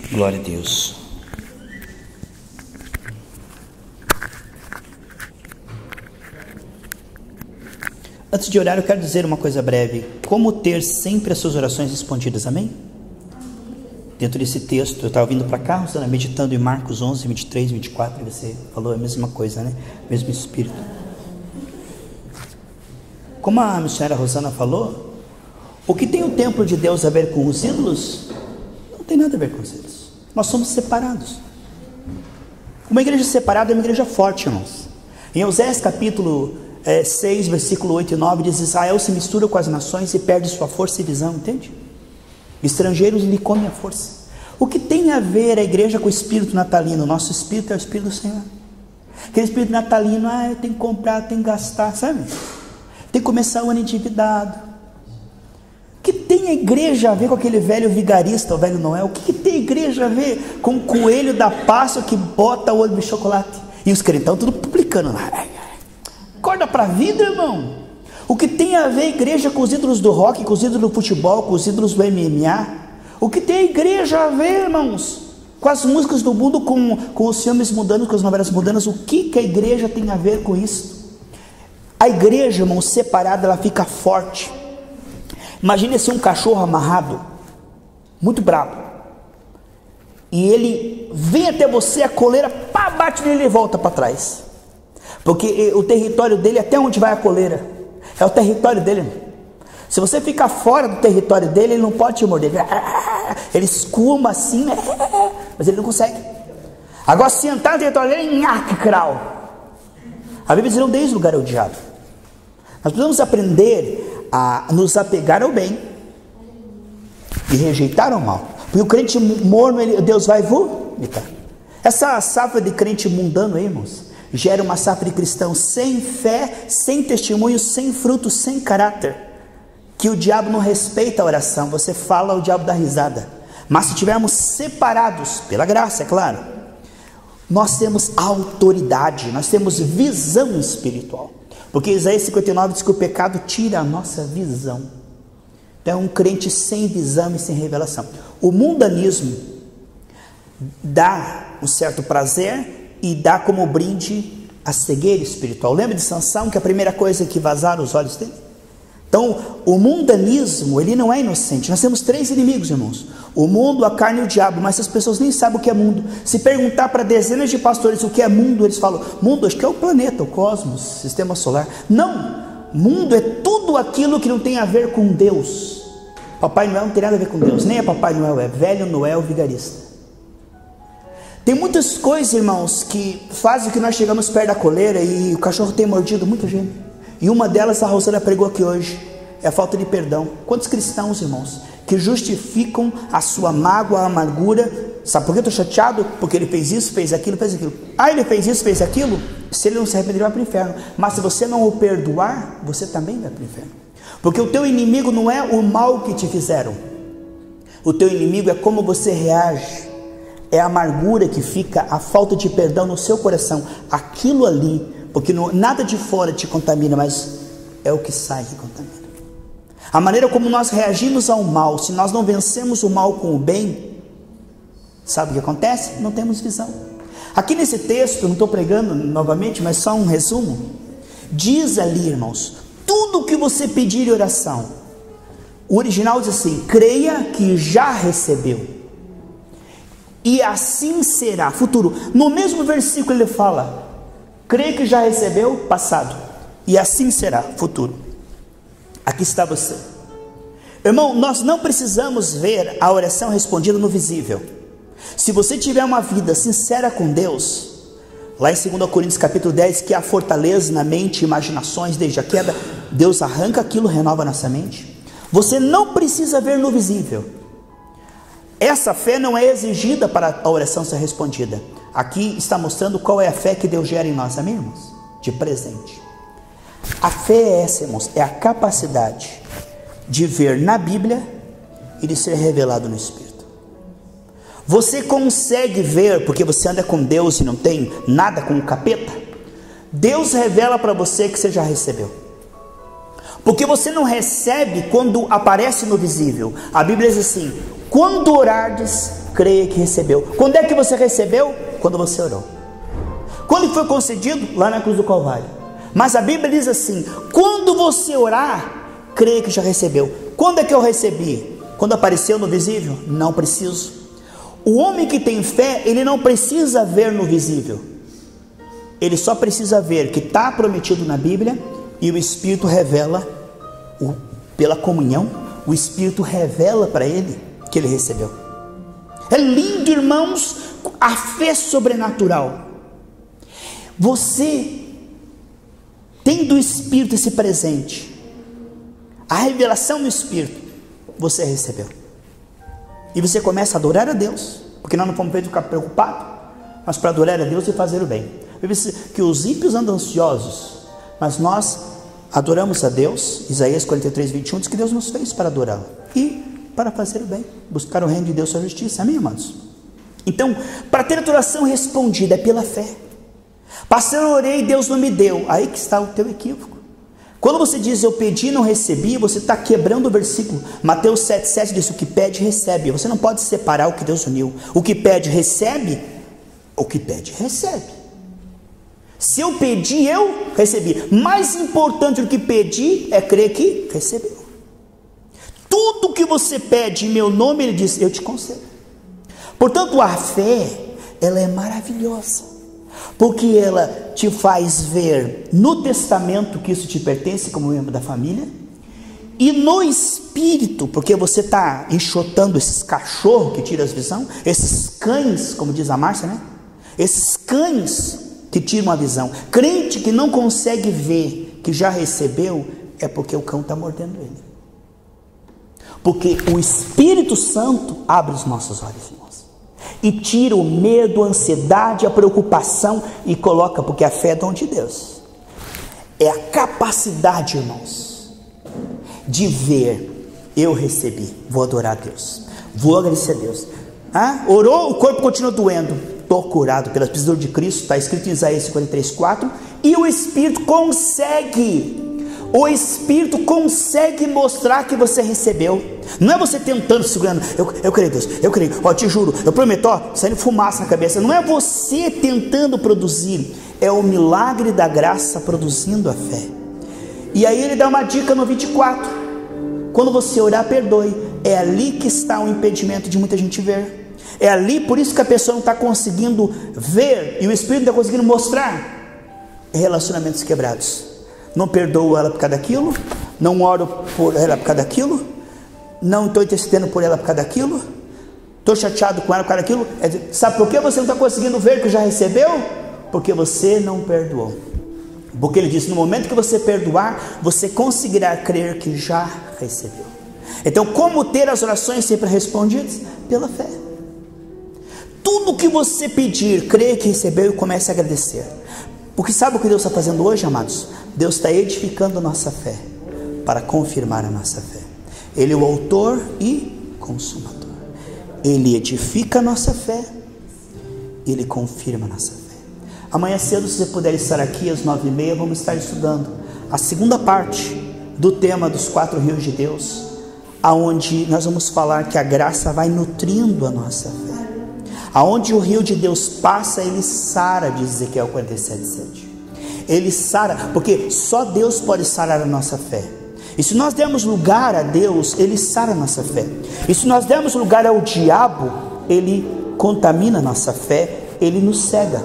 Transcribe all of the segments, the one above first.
Glória a Deus. Antes de orar, eu quero dizer uma coisa breve. Como ter sempre as suas orações respondidas, amém? Dentro desse texto, eu estava vindo para cá, meditando em Marcos 11, 23, 24, e você falou a mesma coisa, né? Mesmo espírito. Como a missionária Rosana falou, o que tem o templo de Deus a ver com os ídolos, não tem nada a ver com os ídolos. Nós somos separados. Uma igreja separada é uma igreja forte, irmãos. Em Oséias capítulo 6, versículo 8 e 9, diz: Israel se mistura com as nações e perde sua força e visão, entende? Estrangeiros lhe comem a força. O que tem a ver a igreja com o espírito natalino? Nosso espírito é o espírito do Senhor. Aquele espírito natalino, eu tenho que comprar, tenho que gastar, sabe? Tem que começar o ano endividado. O que tem a igreja a ver com aquele velho vigarista, o velho Noel? O que tem a igreja a ver com o coelho da Páscoa que bota o olho de chocolate? E os crentão tudo publicando lá. Acorda para a vida, irmão. O que tem a ver a igreja com os ídolos do rock, com os ídolos do futebol, com os ídolos do MMA? O que tem a igreja a ver, irmãos, com as músicas do mundo, com os filmes mundanos, com as novelas mundanas? O que a igreja tem a ver com isso? A igreja, irmão, separada, ela fica forte. Imagine se um cachorro amarrado, muito bravo, e ele vem até você, a coleira, pá, bate nele e volta para trás, porque o território dele, até onde vai a coleira, é o território dele. Se você ficar fora do território dele, ele não pode te morder. Ele escuma assim, mas ele não consegue. Agora, se entrar no território dele, a Bíblia diz: não deis lugar ao diabo. Nós precisamos aprender a nos apegar ao bem e rejeitar o mal. Porque o crente morno, Deus vai vomitar. Essa safra de crente mundano aí, irmãos, gera uma safra de cristãos sem fé, sem testemunho, sem fruto, sem caráter, que o diabo não respeita a oração. Você fala, o diabo dá risada. Mas se estivermos separados, pela graça, é claro, nós temos autoridade, nós temos visão espiritual. Porque Isaías 59 diz que o pecado tira a nossa visão. Então é um crente sem visão e sem revelação. O mundanismo dá um certo prazer e dá como brinde a cegueira espiritual. Lembra de Sansão, que a primeira coisa que vazaram os olhos dele? Então o mundanismo, ele não é inocente. Nós temos 3 inimigos, irmãos: o mundo, a carne e o diabo. Mas as pessoas nem sabem o que é mundo. Se perguntar para dezenas de pastores o que é mundo, eles falam: mundo, acho que é o planeta, o cosmos, sistema solar. Não, mundo é tudo aquilo que não tem a ver com Deus. Papai Noel não tem nada a ver com Deus. Nem é Papai Noel, é velho Noel vigarista. Tem muitas coisas, irmãos, que fazem que nós chegamos perto da coleira e o cachorro tem mordido muita gente. E uma delas, a Rosana pregou aqui hoje, é a falta de perdão. Quantos cristãos, irmãos, que justificam a sua mágoa, a amargura? Sabe por que eu estou chateado? Porque ele fez isso, fez aquilo, fez aquilo. Ele fez isso, fez aquilo. Se ele não se arrepender, vai para o inferno. Mas se você não o perdoar, você também vai para o inferno. Porque o teu inimigo não é o mal que te fizeram. O teu inimigo é como você reage. É a amargura que fica, a falta de perdão no seu coração. Aquilo ali, porque nada de fora te contamina, mas é o que sai que contamina. A maneira como nós reagimos ao mal, se nós não vencemos o mal com o bem, sabe o que acontece? Não temos visão. Aqui nesse texto, não estou pregando novamente, mas só um resumo. Diz ali, irmãos, tudo o que você pedir em oração. O original diz assim: creia que já recebeu, e assim será, futuro. No mesmo versículo ele fala: creia que já recebeu, passado, e assim será, futuro. Aqui está você. Irmão, nós não precisamos ver a oração respondida no visível. Se você tiver uma vida sincera com Deus, lá em 2 Coríntios capítulo 10, que há fortaleza na mente, imaginações desde a queda, Deus arranca aquilo, renova nossa mente. Você não precisa ver no visível. Essa fé não é exigida para a oração ser respondida. Aqui está mostrando qual é a fé que Deus gera em nós, amém, irmãos? De presente. A fé é essa, irmãos, é a capacidade de ver na Bíblia e de ser revelado no Espírito. Você consegue ver, porque você anda com Deus e não tem nada com o capeta? Deus revela para você que você já recebeu. Porque você não recebe quando aparece no visível. A Bíblia diz assim: quando orardes, creia que recebeu. Quando é que você recebeu? Quando você orou. Quando foi concedido? Lá na cruz do Calvário. Mas a Bíblia diz assim: quando você orar, creia que já recebeu. Quando é que eu recebi? Quando apareceu no visível? Não preciso. O homem que tem fé, ele não precisa ver no visível. Ele só precisa ver que está prometido na Bíblia, e o Espírito revela, pela comunhão, o Espírito revela para ele que ele recebeu. É lindo, irmãos, a fé sobrenatural. Você tem do Espírito esse presente, a revelação do Espírito, você recebeu. E você começa a adorar a Deus, porque nós não fomos feitos ficar preocupados, mas para adorar a Deus e fazer o bem. Que os ímpios andam ansiosos, mas nós adoramos a Deus. Isaías 43, 21 diz que Deus nos fez para adorá-lo e para fazer o bem, buscar o reino de Deus e a justiça. Amém, irmãos? Então, para ter a oração respondida é pela fé. Pastor, eu orei e Deus não me deu. Aí que está o teu equívoco. Quando você diz eu pedi e não recebi, você está quebrando o versículo. Mateus 7,7 diz: o que pede, recebe. Você não pode separar o que Deus uniu. O que pede, recebe. O que pede, recebe. Se eu pedi, eu recebi. Mais importante do que pedir é crer que recebeu. Tudo que você pede em meu nome, ele diz, eu te concedo. Portanto, a fé, ela é maravilhosa, porque ela te faz ver no testamento que isso te pertence como membro da família, e no espírito, porque você está enxotando esses cachorros que tiram as visão, esses cães, como diz a Márcia, né? Esses cães que tiram a visão. Crente que não consegue ver que já recebeu, é porque o cão está mordendo ele. Porque o Espírito Santo abre os nossos olhos, irmãos, e tira o medo, a ansiedade, a preocupação, e coloca, porque a fé é dom de Deus. É a capacidade, irmãos, de ver, eu recebi, vou adorar a Deus, vou agradecer a Deus. Orou, o corpo continua doendo, estou curado pelas pisaduras de Cristo, está escrito em Isaías 53, 4, e o Espírito consegue mostrar que você recebeu. Não é você tentando, segurando, eu creio, Deus, eu creio, te juro, eu prometo, saindo fumaça na cabeça. Não é você tentando produzir, é o milagre da graça produzindo a fé. E aí ele dá uma dica no 24, quando você orar, perdoe. É ali que está o impedimento de muita gente ver. É ali, por isso que a pessoa não está conseguindo ver, e o Espírito não está conseguindo mostrar relacionamentos quebrados. Não perdoo ela por causa daquilo, não oro por ela por causa daquilo, não estou intercedendo por ela por causa daquilo, estou chateado com ela por causa daquilo. Sabe por que você não está conseguindo ver que já recebeu? Porque você não perdoou. Porque ele disse, no momento que você perdoar, você conseguirá crer que já recebeu. Então, como ter as orações sempre respondidas? Pela fé. Tudo que você pedir, creia que recebeu e comece a agradecer. Porque sabe o que Deus está fazendo hoje, amados? Deus está edificando a nossa fé, para confirmar a nossa fé. Ele é o autor e consumador. Ele edifica a nossa fé, Ele confirma a nossa fé. Amanhã cedo, se você puder estar aqui às 9h30, vamos estar estudando a segunda parte do tema dos 4 rios de Deus, aonde nós vamos falar que a graça vai nutrindo a nossa fé. Aonde o rio de Deus passa, ele sara, diz Ezequiel 47:7. Ele sara, porque só Deus pode sarar a nossa fé. E se nós dermos lugar a Deus, ele sara a nossa fé. E se nós dermos lugar ao diabo, ele contamina a nossa fé, ele nos cega.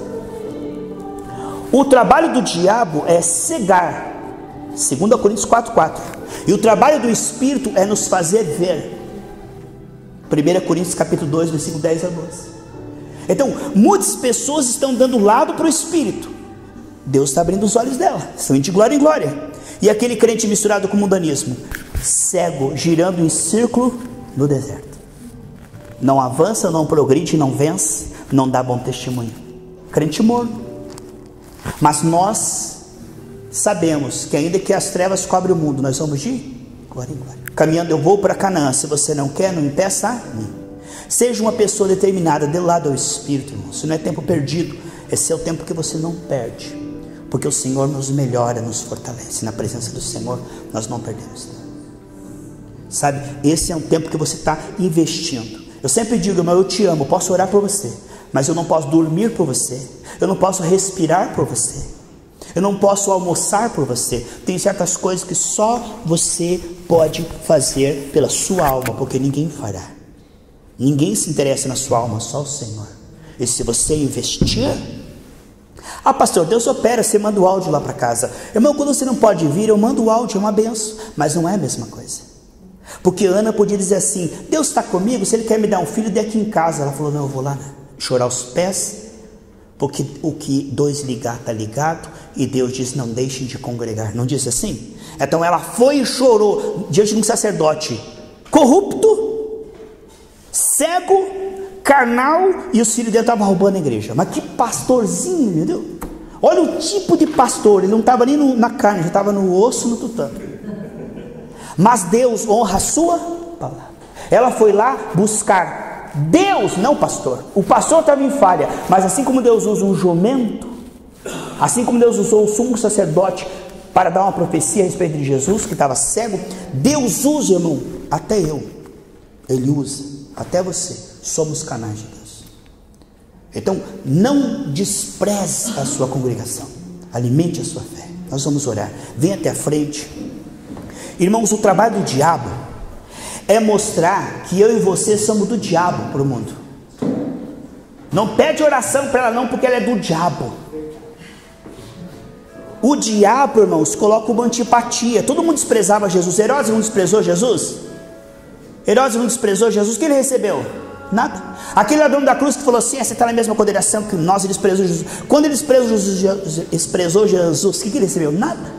O trabalho do diabo é cegar, 2 Coríntios 4:4. E o trabalho do Espírito é nos fazer ver, 1 Coríntios capítulo 2, versículo 10 a 12. Então, muitas pessoas estão dando lado para o Espírito. Deus está abrindo os olhos dela, estão indo de glória em glória. E aquele crente misturado com o mundanismo, cego, girando em círculo no deserto. Não avança, não progride, não vence, não dá bom testemunho. Crente morno. Mas nós sabemos que ainda que as trevas cobrem o mundo, nós vamos de glória em glória. Caminhando eu vou para Canaã. Se você não quer, não impeça a mim. Seja uma pessoa determinada, dê lado ao Espírito, irmão. Isso não é tempo perdido, esse é o tempo que você não perde, porque o Senhor nos melhora, nos fortalece. Na presença do Senhor nós não perdemos. Sabe, esse é um tempo que você está investindo. Eu sempre digo, irmão, eu te amo, posso orar por você, mas eu não posso dormir por você, eu não posso respirar por você, eu não posso almoçar por você. Tem certas coisas que só você pode fazer pela sua alma, porque ninguém fará. Ninguém se interessa na sua alma, só o Senhor. E se você investir... Ah, pastor, Deus opera, você manda o áudio lá para casa. Irmão, quando você não pode vir, eu mando o áudio, é uma benção, mas não é a mesma coisa. Porque Ana podia dizer assim: Deus está comigo, se Ele quer me dar um filho, dê aqui em casa. Ela falou: não, eu vou lá chorar os pés, porque o que dois ligar está ligado, e Deus diz: não deixem de congregar. Não diz assim? Então ela foi e chorou diante de um sacerdote corrupto, cego, carnal, e os filhos dele estavam roubando a igreja. Mas que pastorzinho, meu Deus! Olha o tipo de pastor, ele não estava nem na carne, já estava no osso, no tutano. Mas Deus honra a sua palavra. Ela foi lá buscar Deus, não o pastor. O pastor estava em falha, mas assim como Deus usa um jumento, assim como Deus usou o sumo sacerdote para dar uma profecia a respeito de Jesus, que estava cego, Deus usa, irmão, até eu, Ele usa, até você, somos canais de Deus. Então, não despreze a sua congregação, alimente a sua fé. Nós vamos orar, venha até a frente. Irmãos, o trabalho do diabo é mostrar que eu e você somos do diabo para o mundo. Não pede oração para ela não, porque ela é do diabo. O diabo, irmãos, coloca uma antipatia. Todo mundo desprezava Jesus. Herodes não desprezou Jesus? Herodes não desprezou Jesus? O que ele recebeu? Nada. Aquele ladrão da cruz que falou assim: você está na mesma condenação que nós. Ele desprezou Jesus. Quando ele desprezou Jesus, o que ele recebeu? Nada.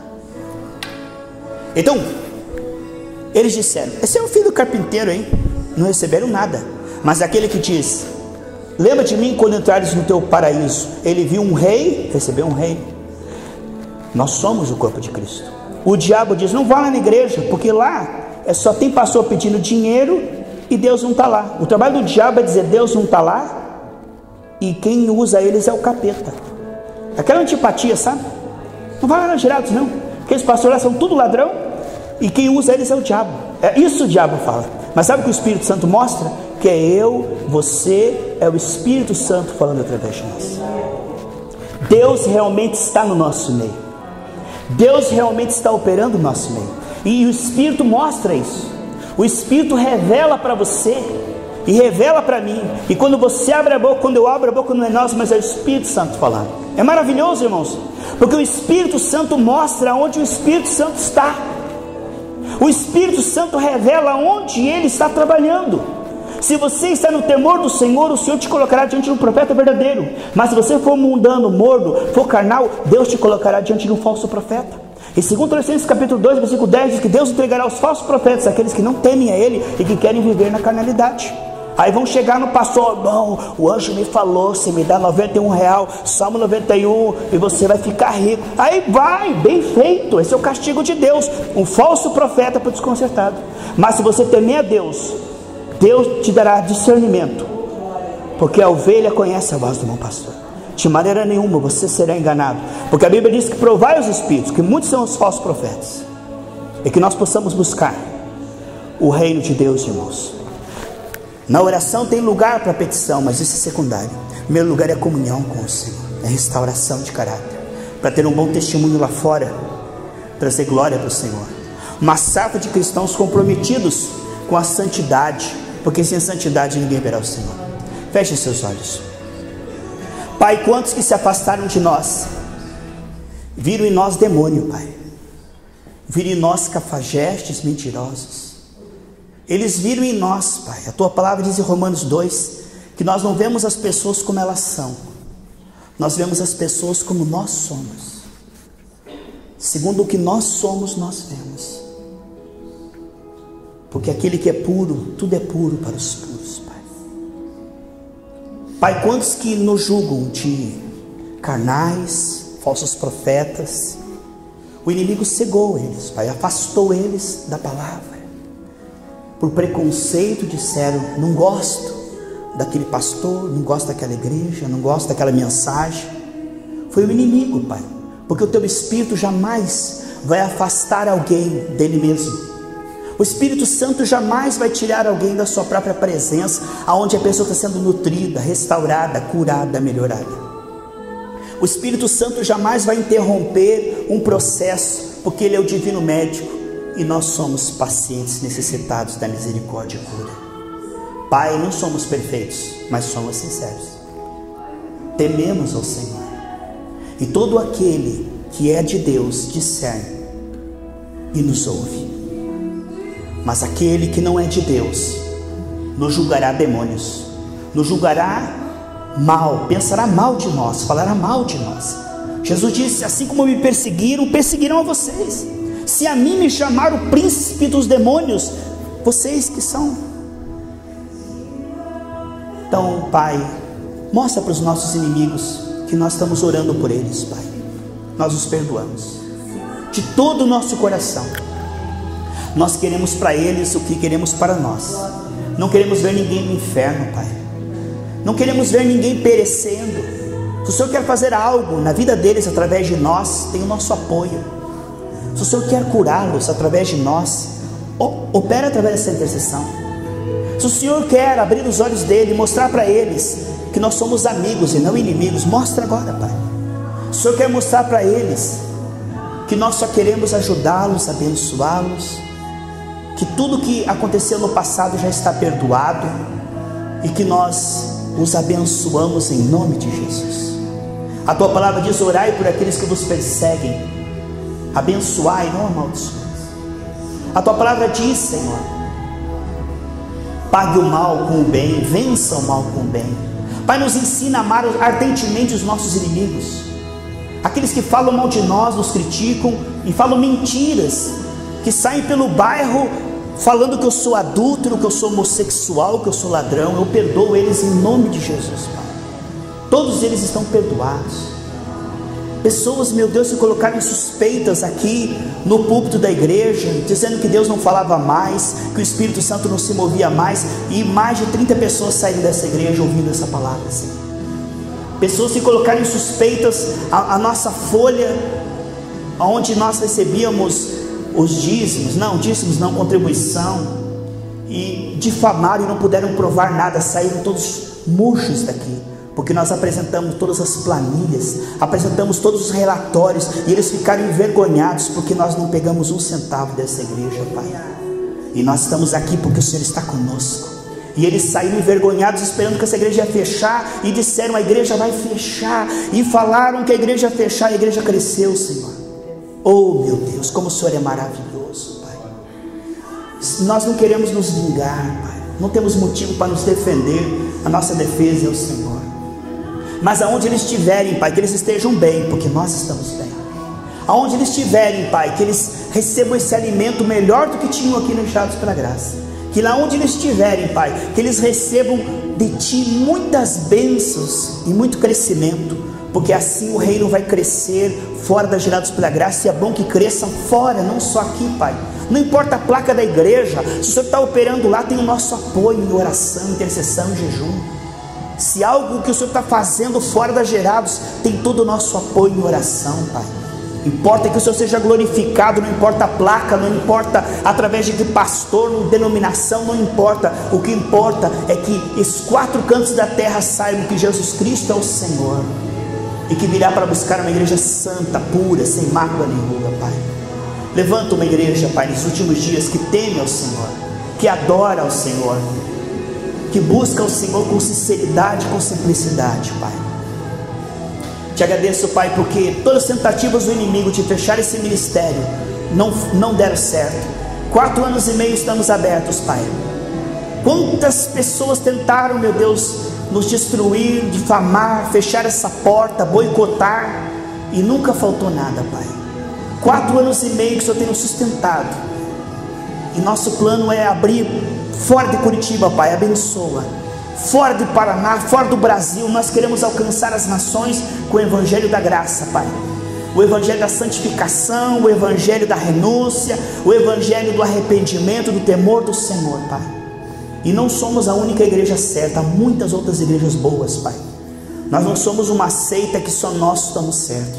Então, eles disseram: esse é o filho do carpinteiro, hein? Não receberam nada. Mas aquele que diz: lembra de mim quando entrares no teu paraíso. Ele viu um rei, recebeu um rei. Nós somos o corpo de Cristo. O diabo diz: não vá lá na igreja, porque lá só tem pastor pedindo dinheiro e Deus não está lá. O trabalho do diabo é dizer: Deus não está lá, e quem usa eles é o capeta. Aquela antipatia, sabe? Não vai lá na Gerados, não. Aqueles pastores lá são tudo ladrão, e quem usa eles é o diabo. É isso o diabo fala. Mas sabe o que o Espírito Santo mostra? Que é eu, você, é o Espírito Santo falando através de nós. Deus realmente está no nosso meio. Deus realmente está operando no nosso meio. E o Espírito mostra isso. O Espírito revela para você e revela para mim. E quando você abre a boca, quando eu abro a boca, não é nós, mas é o Espírito Santo falando. É maravilhoso, irmãos, porque o Espírito Santo mostra onde o Espírito Santo está. O Espírito Santo revela onde Ele está trabalhando. Se você está no temor do Senhor, o Senhor te colocará diante de um profeta verdadeiro. Mas se você for mundano, morno, for carnal, Deus te colocará diante de um falso profeta. E segundo Colossenses capítulo 2, versículo 10, diz que Deus entregará os falsos profetas, aqueles que não temem a Ele e que querem viver na carnalidade. Aí vão chegar no pastor: irmão, o anjo me falou, se me dá R$91, Salmo 91, e você vai ficar rico. Aí vai, bem feito, esse é o castigo de Deus. Um falso profeta para o desconcertado. Mas se você temer a Deus, Deus te dará discernimento, porque a ovelha conhece a voz do bom pastor. De maneira nenhuma você será enganado, porque a Bíblia diz que provai os espíritos, que muitos são os falsos profetas, e que nós possamos buscar o reino de Deus, irmãos. Na oração tem lugar para petição, mas isso é secundário. O primeiro lugar é a comunhão com o Senhor, é a restauração de caráter, para ter um bom testemunho lá fora, trazer glória para o Senhor. Uma safra de cristãos comprometidos com a santidade, porque sem santidade ninguém verá o Senhor. Feche seus olhos. Pai, quantos que se afastaram de nós, viram em nós demônio, Pai, viram em nós cafajestes mentirosos. Eles viram em nós, Pai, a Tua palavra diz em Romanos 2, que nós não vemos as pessoas como elas são, nós vemos as pessoas como nós somos. Segundo o que nós somos, nós vemos. Porque aquele que é puro, tudo é puro para os puros, Pai. Pai, quantos que nos julgam de carnais, falsos profetas, o inimigo cegou eles, Pai, afastou eles da palavra. Por preconceito disseram: não gosto daquele pastor, não gosto daquela igreja, não gosto daquela mensagem. Foi o inimigo, Pai, porque o Teu Espírito jamais vai afastar alguém dele mesmo. O Espírito Santo jamais vai tirar alguém da sua própria presença, aonde a pessoa está sendo nutrida, restaurada, curada, melhorada. O Espírito Santo jamais vai interromper um processo, porque Ele é o divino médico e nós somos pacientes necessitados da misericórdia e cura. Pai, não somos perfeitos, mas somos sinceros. Tememos ao Senhor, e todo aquele que é de Deus discerne e nos ouve. Mas aquele que não é de Deus nos julgará demônios, nos julgará mal, pensará mal de nós, falará mal de nós. Jesus disse: assim como me perseguiram, perseguirão a vocês. Se a mim me chamaram o príncipe dos demônios, vocês que são. Então, Pai, mostra para os nossos inimigos que nós estamos orando por eles, Pai. Nós os perdoamos de todo o nosso coração. Nós queremos para eles o que queremos para nós. Não queremos ver ninguém no inferno, Pai. Não queremos ver ninguém perecendo. Se o Senhor quer fazer algo na vida deles através de nós, tem o nosso apoio. Se o Senhor quer curá-los através de nós, opera através dessa intercessão. Se o Senhor quer abrir os olhos dele e mostrar para eles que nós somos amigos e não inimigos, mostra agora, Pai. Se o Senhor quer mostrar para eles que nós só queremos ajudá-los, abençoá-los, que tudo que aconteceu no passado já está perdoado e que nós os abençoamos em nome de Jesus. A tua palavra diz: orai por aqueles que vos perseguem, abençoai, não amaldiçoai. A tua palavra diz, Senhor, pague o mal com o bem, vença o mal com o bem. Pai, nos ensina a amar ardentemente os nossos inimigos, aqueles que falam mal de nós, nos criticam e falam mentiras, que saem pelo bairro falando que eu sou adúltero, que eu sou homossexual, que eu sou ladrão. Eu perdoo eles em nome de Jesus, Pai. Todos eles estão perdoados. Pessoas, meu Deus, se colocaram suspeitas aqui no púlpito da igreja, dizendo que Deus não falava mais, que o Espírito Santo não se movia mais, e mais de 30 pessoas saíram dessa igreja ouvindo essa palavra, assim. Pessoas se colocaram suspeitas a nossa folha, onde nós recebíamos os dízimos não, contribuição, e difamaram e não puderam provar nada, saíram todos murchos daqui, porque nós apresentamos todas as planilhas, apresentamos todos os relatórios, e eles ficaram envergonhados, porque nós não pegamos um centavo dessa igreja, Pai. E nós estamos aqui porque o Senhor está conosco. E eles saíram envergonhados, esperando que essa igreja ia fechar, e disseram: a igreja vai fechar, e falaram que a igreja ia fechar, e a igreja cresceu, Senhor. Oh, meu Deus, como o Senhor é maravilhoso, Pai. Nós não queremos nos vingar, Pai. Não temos motivo para nos defender. A nossa defesa é o Senhor. Mas aonde eles estiverem, Pai, que eles estejam bem, porque nós estamos bem. Aonde eles estiverem, Pai, que eles recebam esse alimento melhor do que tinham aqui no Gerados pela Graça. Que lá onde eles estiverem, Pai, que eles recebam de Ti muitas bênçãos e muito crescimento, porque assim o reino vai crescer fora da Gerados pela Graça. E é bom que cresçam fora, não só aqui, Pai. Não importa a placa da igreja, se o Senhor está operando lá, tem o nosso apoio em oração, intercessão e jejum. Se algo que o Senhor está fazendo fora da Gerados, tem todo o nosso apoio em oração, Pai. Importa que o Senhor seja glorificado, não importa a placa, não importa através de que pastor, denominação, não importa. O que importa é que esses 4 cantos da terra saibam que Jesus Cristo é o Senhor, e que virá para buscar uma igreja santa, pura, sem mácula nem ruga, Pai. Levanta uma igreja, Pai, nesses últimos dias, que teme ao Senhor, que adora ao Senhor, que busca o Senhor com sinceridade, com simplicidade, Pai. Te agradeço, Pai, porque todas as tentativas do inimigo de fechar esse ministério não deram certo. 4 anos e meio estamos abertos, Pai. Quantas pessoas tentaram, meu Deus, nos destruir, difamar, fechar essa porta, boicotar, e nunca faltou nada, Pai. 4 anos e meio que o Senhor tem nos sustentado, e nosso plano é abrir fora de Curitiba, Pai. Abençoa. Fora do Paraná, fora do Brasil, nós queremos alcançar as nações com o Evangelho da graça, Pai. O Evangelho da santificação, o Evangelho da renúncia, o Evangelho do arrependimento, do temor do Senhor, Pai. E não somos a única igreja certa, há muitas outras igrejas boas, Pai. Nós não somos uma seita que só nós estamos certos.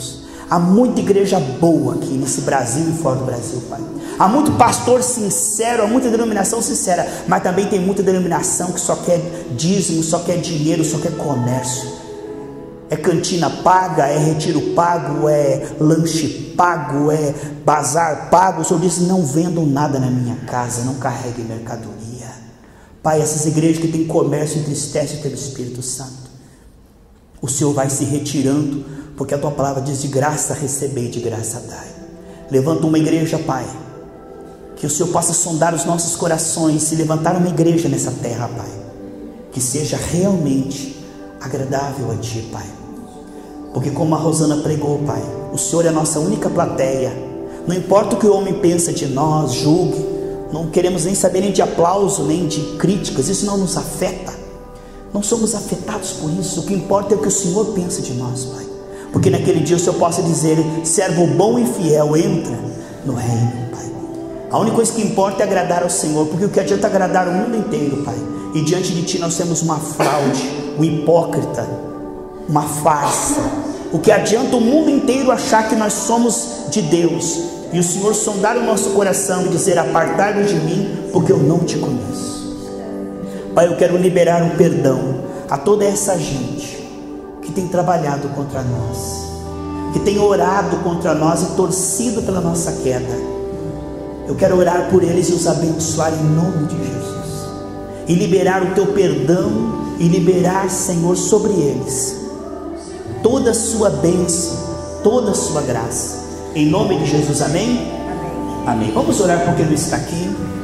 Há muita igreja boa aqui nesse Brasil e fora do Brasil, Pai. Há muito pastor sincero, há muita denominação sincera, mas também tem muita denominação que só quer dízimo, só quer dinheiro, só quer comércio. É cantina paga, é retiro pago, é lanche pago, é bazar pago. O Senhor disse: não vendam nada na minha casa, não carreguem mercadoria. Pai, essas igrejas que têm comércio entristecem o Teu Espírito Santo. O Senhor vai se retirando, porque a Tua palavra diz: de graça recebei, de graça dai. Levanta uma igreja, Pai, que o Senhor possa sondar os nossos corações, se levantar uma igreja nessa terra, Pai, que seja realmente agradável a Ti, Pai. Porque como a Rosana pregou, Pai, o Senhor é a nossa única plateia. Não importa o que o homem pensa de nós, julgue, não queremos nem saber nem de aplauso, nem de críticas, isso não nos afeta. Não somos afetados por isso. O que importa é o que o Senhor pensa de nós, Pai. Porque naquele dia o Senhor possa dizer: servo bom e fiel, entra no reino, Pai. A única coisa que importa é agradar ao Senhor, porque o que adianta agradar o mundo inteiro, Pai? E diante de Ti nós temos uma fraude, um hipócrita, uma farsa. O que adianta o mundo inteiro achar que nós somos de Deus, e o Senhor sondar o nosso coração e dizer: apartai-vos de mim, porque eu não Te conheço. Pai, eu quero liberar um perdão a toda essa gente que tem trabalhado contra nós, que tem orado contra nós e torcido pela nossa queda. Eu quero orar por eles e os abençoar em nome de Jesus, e liberar o Teu perdão, e liberar, Senhor, sobre eles toda a Sua bênção, toda a Sua graça, em nome de Jesus. Amém? Amém. Vamos orar porque Ele está aqui.